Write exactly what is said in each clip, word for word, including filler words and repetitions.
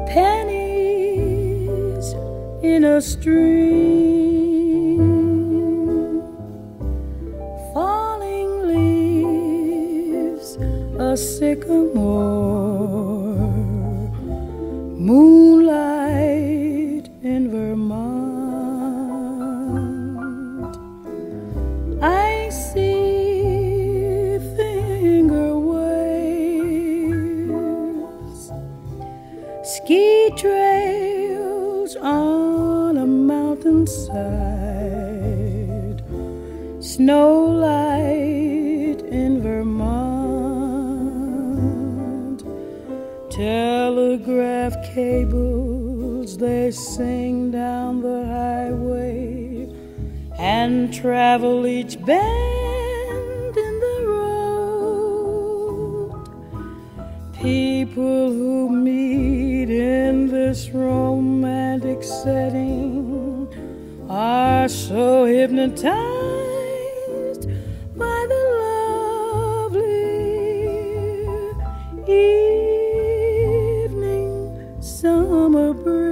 pennies in a stream, falling leaves, a sycamore, moonlight in Vermont. I see finger waves, ski trails on a mountainside, snowlight in Vermont. Telegraph cables, they sing down the highway and travel each bend in the road. People who meet in this romantic setting are so hypnotized by the lovely evening summer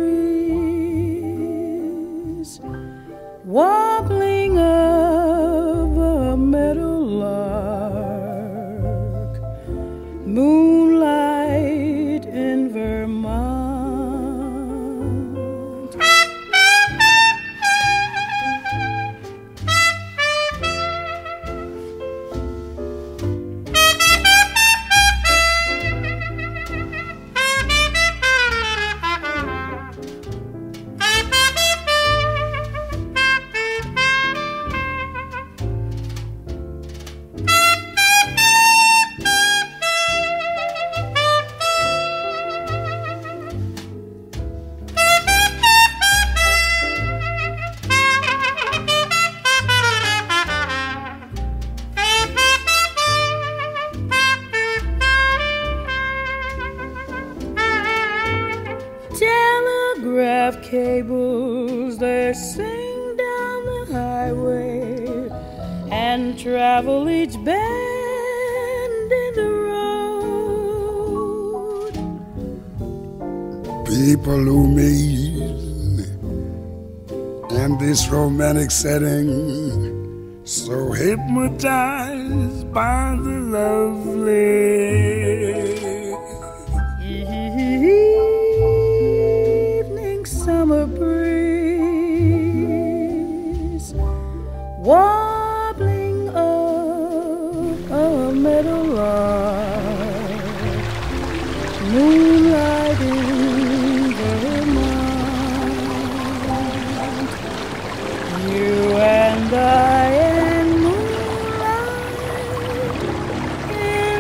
breeze, warbling of a meadowlark, moonlight in Vermont. Telegraph cables, they sing down the highway and travel each bend in the road. People who meet in this romantic setting, so hypnotized by the lovely summer breeze, warbling of a meadowlark, moonlight in Vermont. You and I and moonlight in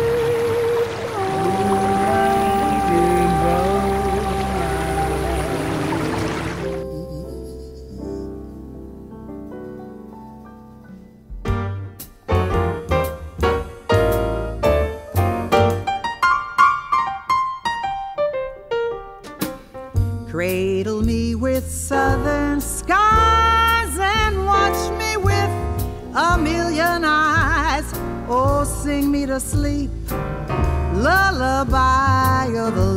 Cradle me with southern skies and watch me with a million eyes. Oh, sing me to sleep, lullaby of the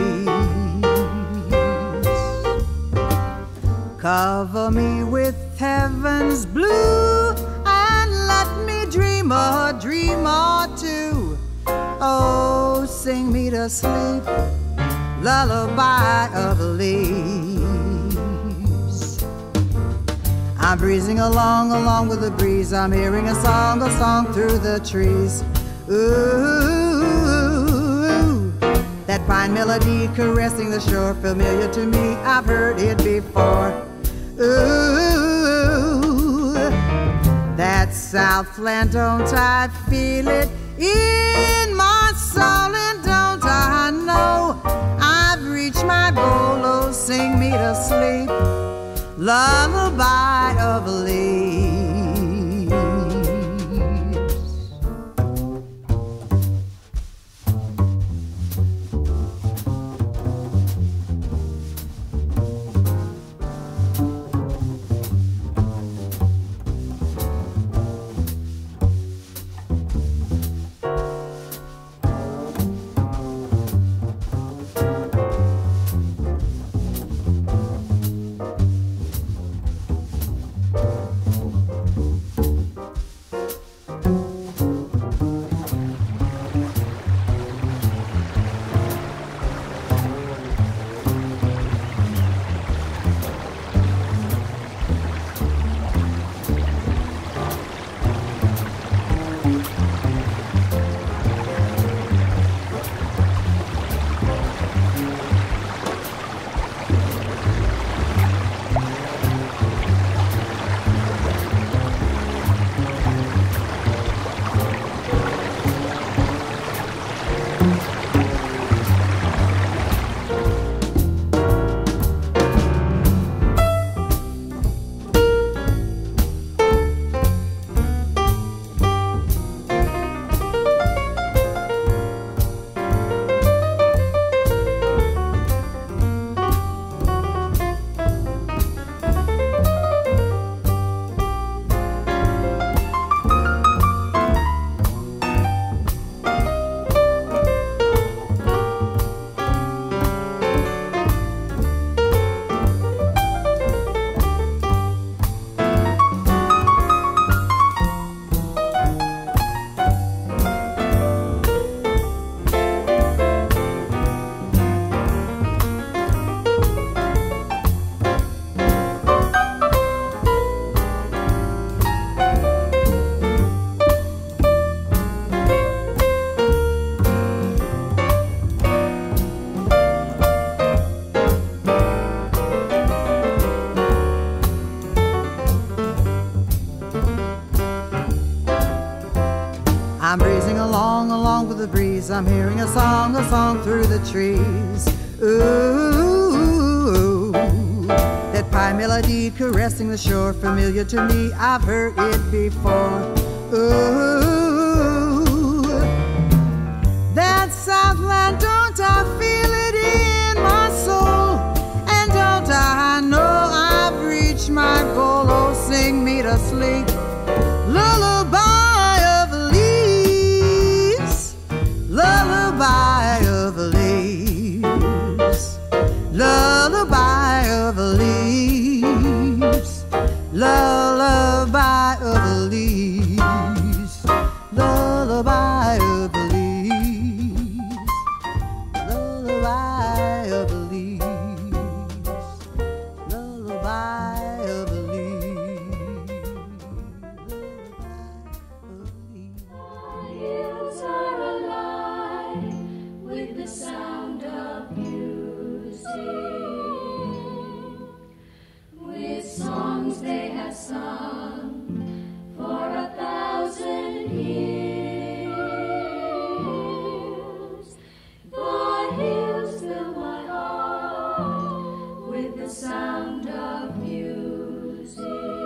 leaves. Cover me with heaven's blue and let me dream a dream or two. Oh, sing me to sleep, lullaby of the leaves. I'm breezing along, along with the breeze. I'm hearing a song, a song through the trees. Ooh, that fine melody caressing the shore, familiar to me, I've heard it before. Ooh, that Southland, don't I feel it in my soul, and don't I know I've reached my goal? Oh, sing me to sleep, lullaby of leaves. breeze, I'm hearing a song, a song through the trees. Ooh, that pie melody caressing the shore, familiar to me, I've heard it before. Ooh, that Southland, don't I feel it in my soul? And don't I know I've reached my goal? Oh, sing me to sleep, lullaby of leaves, lullaby of leaves, lullaby of leaves, lullaby of leaves, lullaby of leaves, lullaby of leaves, lullaby of leaves. Hills are alive with the sound of music, with songs they have sung for a thousand years. The hills fill my heart with the sound of music.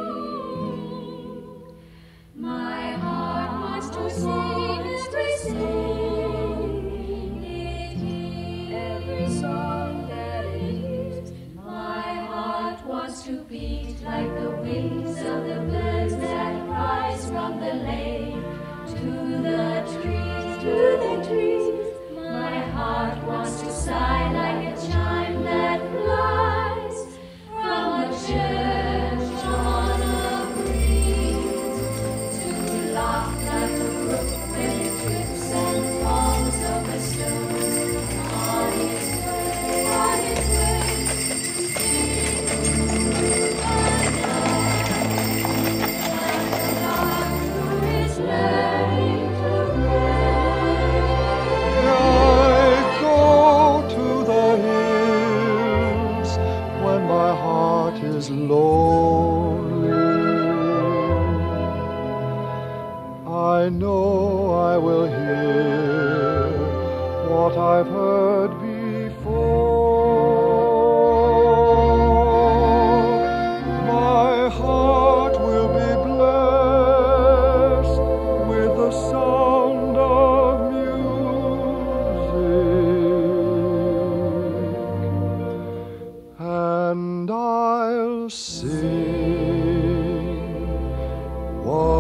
My heart wants to sing every sing it hears, every song that it hears. My heart wants to beat like the wings of the birds that rise from the lake to the trees, to the trees. My heart wants to sigh like a chime that flies from a church on a breeze, to laugh like a brook when it trips and falls over stones on its way, on its way, singing through the night, like a lark who is learning to play. I go to the hills when my heart is lonely. I know I will hear what I've heard before. My heart will be blessed with the sound of music, and I'll sing what